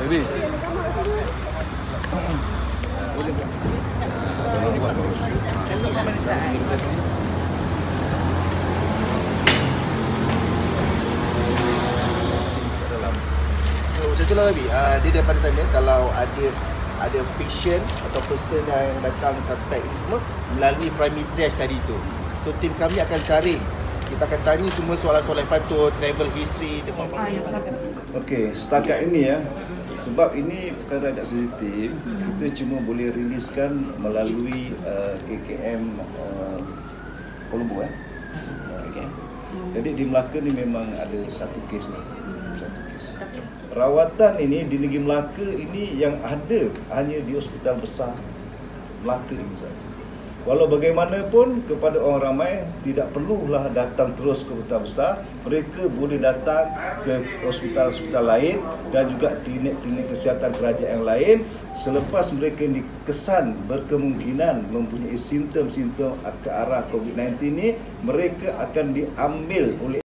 Baby. So macam itulah Baby. Dia daripada sana kalau ada patient atau person yang datang suspek ni semua melalui primary trace tadi tu. So tim kami akan saring. Kita akan tanya semua soalan-soalan yang patut, travel history, depan. Okey, setakat ini ya. Sebab ini perkara agak sensitif, kita cuma boleh riliskan melalui KKM Colombo okay. Jadi di Melaka ni memang ada satu kes ni. Rawatan ini di negeri Melaka ini yang ada hanya di hospital besar Melaka ini saja. Walau bagaimanapun kepada orang ramai tidak perlulah datang terus ke hospital besar, mereka boleh datang ke hospital-hospital lain dan juga klinik-klinik kesihatan kerajaan yang lain selepas mereka dikesan berkemungkinan mempunyai simptom-simptom ke arah COVID-19 ini, mereka akan diambil oleh